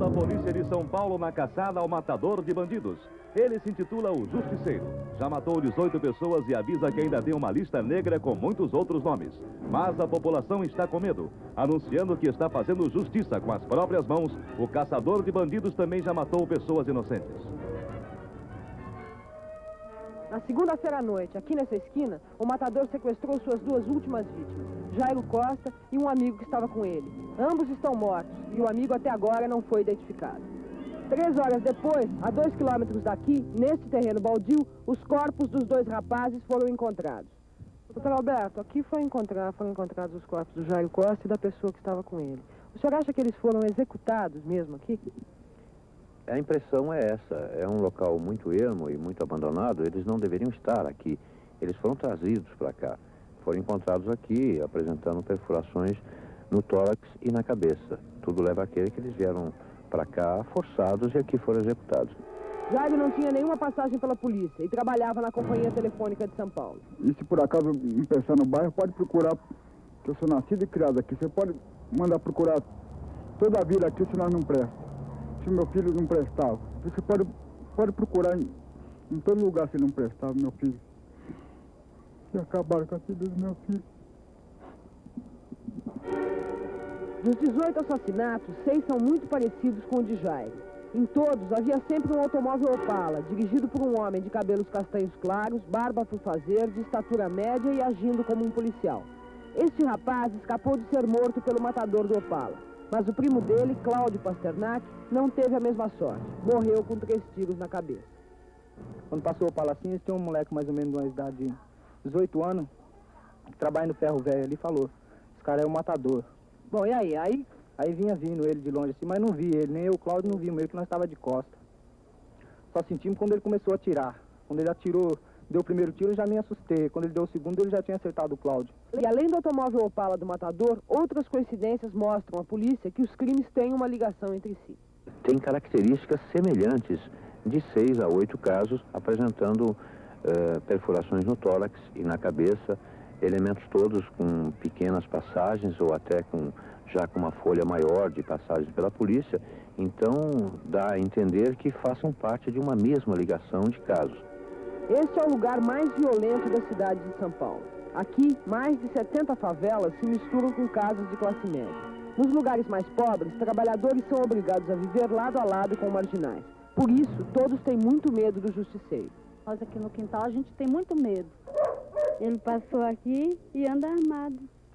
a polícia de São Paulo na caçada ao matador de bandidos. Ele se intitula o Justiceiro. Já matou 18 pessoas e avisa que ainda tem uma lista negra com muitos outros nomes. Mas a população está com medo, anunciando que está fazendo justiça com as próprias mãos. O caçador de bandidos também já matou pessoas inocentes. Na segunda-feira à noite, aqui nessa esquina, o matador sequestrou suas duas últimas vítimas, Jairo Costa e um amigo que estava com ele. Ambos estão mortos e o amigo até agora não foi identificado. 3 horas depois, a 2 quilômetros daqui, neste terreno baldio, os corpos dos 2 rapazes foram encontrados. Doutor Alberto, aqui foram encontrados os corpos do Jairo Costa e da pessoa que estava com ele. O senhor acha que eles foram executados mesmo aqui? A impressão é essa, é um local muito ermo e muito abandonado, eles não deveriam estar aqui. Eles foram trazidos para cá, foram encontrados aqui, apresentando perfurações no tórax e na cabeça. Tudo leva a crer que eles vieram para cá forçados e aqui foram executados. Jairo não tinha nenhuma passagem pela polícia e trabalhava na Companhia Telefônica de São Paulo. E se por acaso me pensar no bairro, pode procurar, que eu sou nascido e criado aqui. Você pode mandar procurar toda a vida aqui se nós não presta. Se meu filho não prestava. Você pode procurar em todo lugar se não prestava, meu filho. E acabaram com a vida do meu filho. Dos 18 assassinatos, 6 são muito parecidos com o de Jairo. Em todos, havia sempre um automóvel Opala, dirigido por um homem de cabelos castanhos claros, barba por fazer, de estatura média e agindo como um policial. Este rapaz escapou de ser morto pelo matador do Opala. Mas o primo dele, Cláudio Pasternak, não teve a mesma sorte. Morreu com 3 tiros na cabeça. Quando passou o Palacinhos, tinha um moleque mais ou menos de uma idade de 18 anos, que trabalha no ferro velho ali, falou: esse cara é o matador. Bom, e aí? Aí vinha vindo ele de longe assim, mas não vi ele, nem eu, o Cláudio, não vimos ele, que nós estava de costa. Só sentimos quando ele começou a atirar. Quando ele atirou, deu o primeiro tiro, eu já me assustei. Quando ele deu o segundo, ele já tinha acertado o Cláudio. E além do automóvel Opala do matador, outras coincidências mostram à polícia que os crimes têm uma ligação entre si. Tem características semelhantes de 6 a 8 casos, apresentando perfurações no tórax e na cabeça, elementos todos com pequenas passagens ou até já com uma folha maior de passagens pela polícia. Então, dá a entender que façam parte de uma mesma ligação de casos. Este é o lugar mais violento da cidade de São Paulo. Aqui, mais de 70 favelas se misturam com casas de classe média. Nos lugares mais pobres, trabalhadores são obrigados a viver lado a lado com marginais. Por isso, todos têm muito medo do justiceiro. Nós aqui no quintal, a gente tem muito medo. Ele passou aqui e anda armado.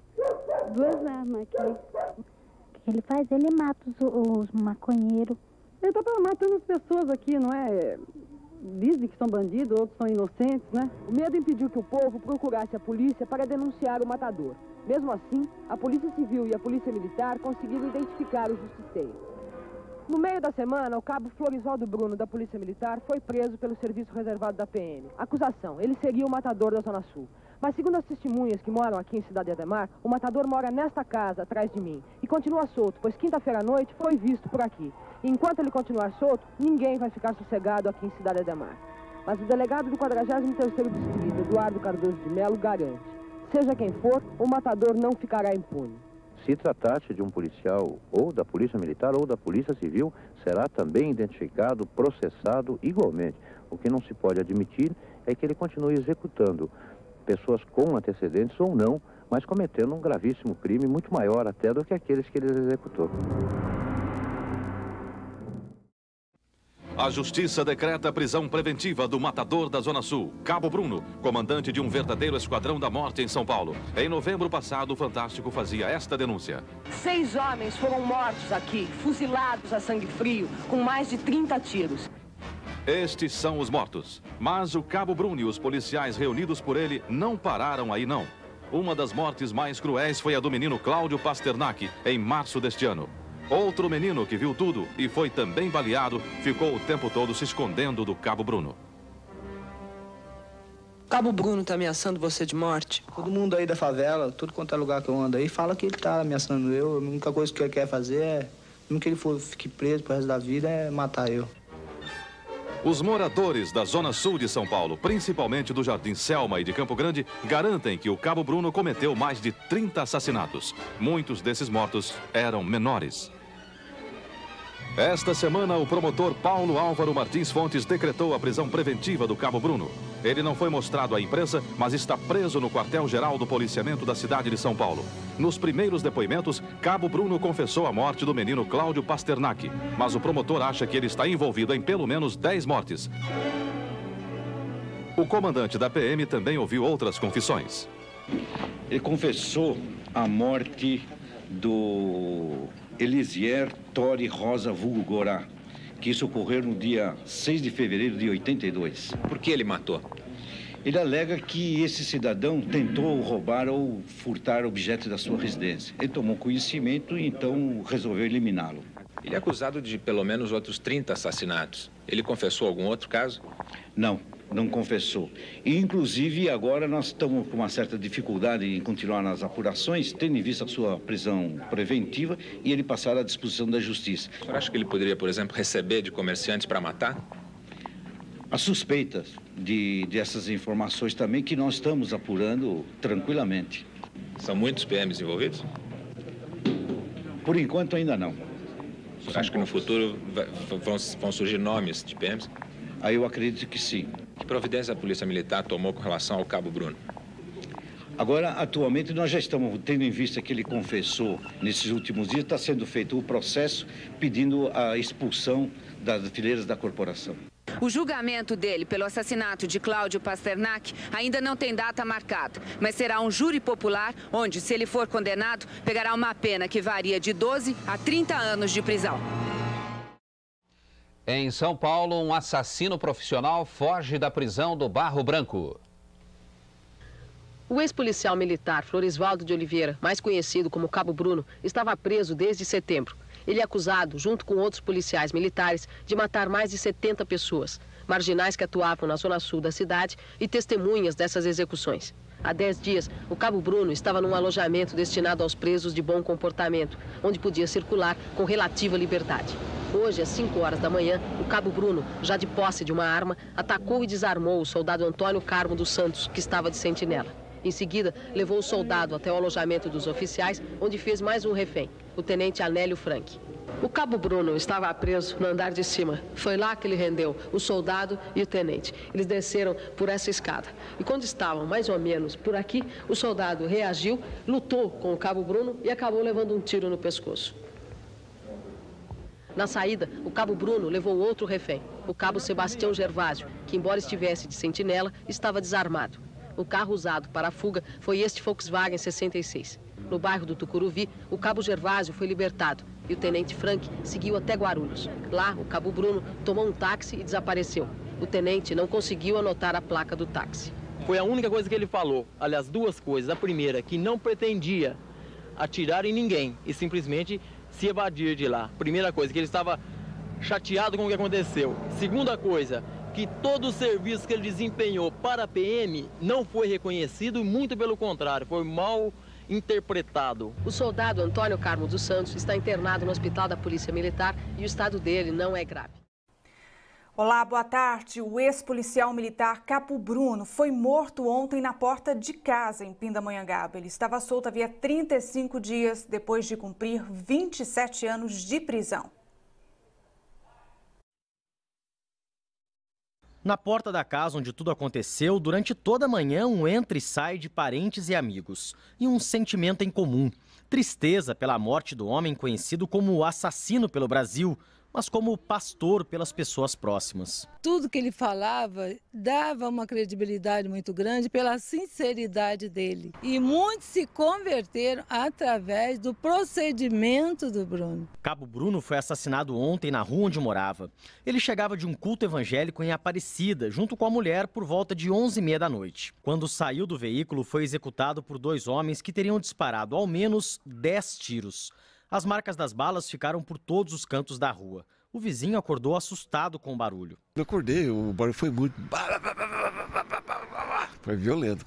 2 armas aqui. O que ele faz? Ele mata os maconheiros. Ele está matando as pessoas aqui, não é? Dizem que são bandidos, outros são inocentes, né? O medo impediu que o povo procurasse a polícia para denunciar o matador. Mesmo assim, a Polícia Civil e a Polícia Militar conseguiram identificar o justiceiro. No meio da semana, o cabo Florisaldo Bruno, da Polícia Militar, foi preso pelo serviço reservado da PM. Acusação: ele seria o matador da Zona Sul. Mas segundo as testemunhas que moram aqui em Cidade Ademar, o matador mora nesta casa, atrás de mim, e continua solto, pois quinta-feira à noite foi visto por aqui. E enquanto ele continuar solto, ninguém vai ficar sossegado aqui em Cidade Ademar. Mas o delegado do 43º Distrito, Eduardo Cardoso de Melo, garante: seja quem for, o matador não ficará impune. Se tratar-se de um policial ou da Polícia Militar ou da Polícia Civil, será também identificado, processado igualmente. O que não se pode admitir é que ele continue executando pessoas com antecedentes ou não, mas cometendo um gravíssimo crime, muito maior até do que aqueles que ele executou. A Justiça decreta a prisão preventiva do matador da Zona Sul, Cabo Bruno, comandante de um verdadeiro esquadrão da morte em São Paulo. Em novembro passado, o Fantástico fazia esta denúncia. 6 homens foram mortos aqui, fuzilados a sangue frio, com mais de 30 tiros. Estes são os mortos. Mas o Cabo Bruno e os policiais reunidos por ele não pararam aí não. Uma das mortes mais cruéis foi a do menino Cláudio Pasternak, em março deste ano. Outro menino que viu tudo e foi também baleado, ficou o tempo todo se escondendo do Cabo Bruno. Cabo Bruno tá ameaçando você de morte? Todo mundo aí da favela, tudo quanto é lugar que eu ando aí, fala que ele tá ameaçando eu. A única coisa que ele quer fazer mesmo que ele fique preso pro resto da vida, é matar eu. Os moradores da Zona Sul de São Paulo, principalmente do Jardim Selma e de Campo Grande, garantem que o Cabo Bruno cometeu mais de 30 assassinatos. Muitos desses mortos eram menores. Esta semana, o promotor Paulo Álvaro Martins Fontes decretou a prisão preventiva do Cabo Bruno. Ele não foi mostrado à imprensa, mas está preso no quartel-geral do policiamento da cidade de São Paulo. Nos primeiros depoimentos, Cabo Bruno confessou a morte do menino Cláudio Pasternak, mas o promotor acha que ele está envolvido em pelo menos 10 mortes. O comandante da PM também ouviu outras confissões. Ele confessou a morte do Elisier Tori Rosa vulgo Gorá, que isso ocorreu no dia 6 de fevereiro de 82. Por que ele matou? Ele alega que esse cidadão tentou roubar ou furtar objetos da sua residência. Ele tomou conhecimento e então resolveu eliminá-lo. Ele é acusado de pelo menos outros 30 assassinatos. Ele confessou algum outro caso? Não confessou. E, inclusive, agora nós estamos com uma certa dificuldade em continuar nas apurações, tendo em vista a sua prisão preventiva e ele passar à disposição da justiça. O senhor acha que ele poderia, por exemplo, receber de comerciantes para matar? As suspeitas dessas informações também que nós estamos apurando tranquilamente. São muitos PMs envolvidos? Por enquanto, ainda não. O senhor acha que no futuro vão surgir nomes de PMs? Aí eu acredito que sim. Que providência a Polícia Militar tomou com relação ao Cabo Bruno? Agora, atualmente, nós já estamos tendo em vista que ele confessou nesses últimos dias, está sendo feito o processo pedindo a expulsão das fileiras da corporação. O julgamento dele pelo assassinato de Cláudio Pasternak ainda não tem data marcada, mas será um júri popular onde, se ele for condenado, pegará uma pena que varia de 12 a 30 anos de prisão. Em São Paulo, um assassino profissional foge da prisão do Barro Branco. O ex-policial militar Florisvaldo de Oliveira, mais conhecido como Cabo Bruno, estava preso desde setembro. Ele é acusado, junto com outros policiais militares, de matar mais de 70 pessoas, marginais que atuavam na zona sul da cidade e testemunhas dessas execuções. Há 10 dias, o Cabo Bruno estava num alojamento destinado aos presos de bom comportamento, onde podia circular com relativa liberdade. Hoje, às 5 horas da manhã, o Cabo Bruno, já de posse de uma arma, atacou e desarmou o soldado Antônio Carmo dos Santos, que estava de sentinela. Em seguida, levou o soldado até o alojamento dos oficiais, onde fez mais um refém, o tenente Anélio Frank. O Cabo Bruno estava preso no andar de cima. Foi lá que ele rendeu o soldado e o tenente. Eles desceram por essa escada. E quando estavam mais ou menos por aqui, o soldado reagiu, lutou com o Cabo Bruno e acabou levando um tiro no pescoço. Na saída, o Cabo Bruno levou outro refém, o Cabo Sebastião Gervásio, que, embora estivesse de sentinela, estava desarmado. O carro usado para a fuga foi este Volkswagen 66. No bairro do Tucuruvi, o Cabo Gervásio foi libertado e o tenente Frank seguiu até Guarulhos. Lá, o Cabo Bruno tomou um táxi e desapareceu. O tenente não conseguiu anotar a placa do táxi. Foi a única coisa que ele falou. Aliás, duas coisas. A primeira, que não pretendia atirar em ninguém e simplesmente se evadir de lá. Primeira coisa, que ele estava chateado com o que aconteceu. Segunda coisa, que todo o serviço que ele desempenhou para a PM não foi reconhecido, muito pelo contrário, foi mal interpretado. O soldado Antônio Carmo dos Santos está internado no Hospital da Polícia Militar e o estado dele não é grave. Olá, boa tarde. O ex-policial militar Cabo Bruno foi morto ontem na porta de casa em Pindamonhangaba. Ele estava solto havia 35 dias depois de cumprir 27 anos de prisão. Na porta da casa onde tudo aconteceu, durante toda a manhã, um entra e sai de parentes e amigos. E um sentimento em comum: tristeza pela morte do homem conhecido como o assassino pelo Brasil, mas como pastor pelas pessoas próximas. Tudo que ele falava dava uma credibilidade muito grande pela sinceridade dele. E muitos se converteram através do procedimento do Bruno. Cabo Bruno foi assassinado ontem na rua onde morava. Ele chegava de um culto evangélico em Aparecida, junto com a mulher, por volta de 11h30 da noite. Quando saiu do veículo, foi executado por 2 homens que teriam disparado ao menos 10 tiros. As marcas das balas ficaram por todos os cantos da rua. O vizinho acordou assustado com o barulho. Eu acordei, o barulho foi muito... Foi violento, cara.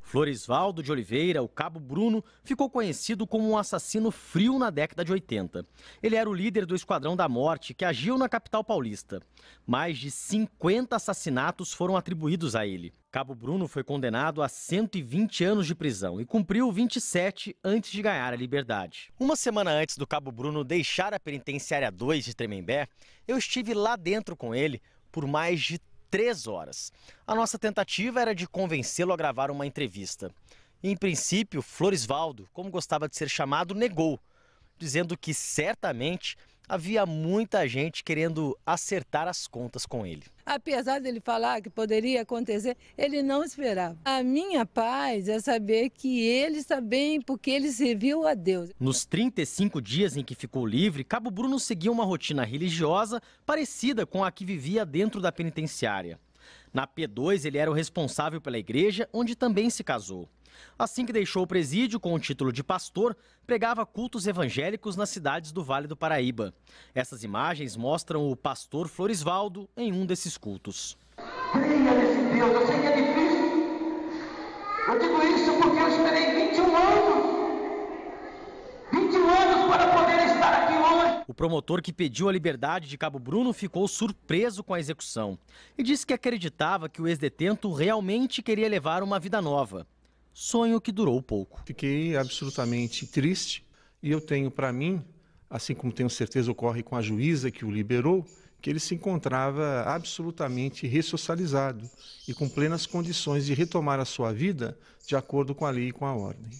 Florisvaldo de Oliveira, o Cabo Bruno, ficou conhecido como um assassino frio na década de 80. Ele era o líder do Esquadrão da Morte, que agiu na capital paulista. Mais de 50 assassinatos foram atribuídos a ele. Cabo Bruno foi condenado a 120 anos de prisão e cumpriu 27 antes de ganhar a liberdade. Uma semana antes do Cabo Bruno deixar a penitenciária 2 de Tremembé, eu estive lá dentro com ele por mais de 3 horas. A nossa tentativa era de convencê-lo a gravar uma entrevista. Em princípio, Florisvaldo, como gostava de ser chamado, negou, dizendo que certamente havia muita gente querendo acertar as contas com ele. Apesar dele falar que poderia acontecer, ele não esperava. A minha paz é saber que ele está bem porque ele serviu a Deus. Nos 35 dias em que ficou livre, Cabo Bruno seguia uma rotina religiosa parecida com a que vivia dentro da penitenciária. Na P2, ele era o responsável pela igreja, onde também se casou. Assim que deixou o presídio com o título de pastor, pregava cultos evangélicos nas cidades do Vale do Paraíba. Essas imagens mostram o pastor Florisvaldo em um desses cultos. Creia nesse Deus, eu sei que é difícil. Eu digo isso porque eu esperei 21 anos. 21 anos para poder estar aqui hoje. O promotor que pediu a liberdade de Cabo Bruno ficou surpreso com a execução e disse que acreditava que o ex-detento realmente queria levar uma vida nova. Sonho que durou pouco. Fiquei absolutamente triste e eu tenho para mim, assim como tenho certeza ocorre com a juíza que o liberou, que ele se encontrava absolutamente ressocializado e com plenas condições de retomar a sua vida de acordo com a lei e com a ordem.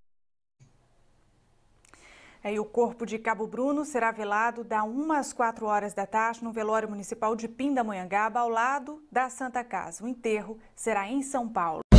E o corpo de Cabo Bruno será velado da 1 às 4 horas da tarde no velório municipal de Pindamonhangaba, ao lado da Santa Casa. O enterro será em São Paulo.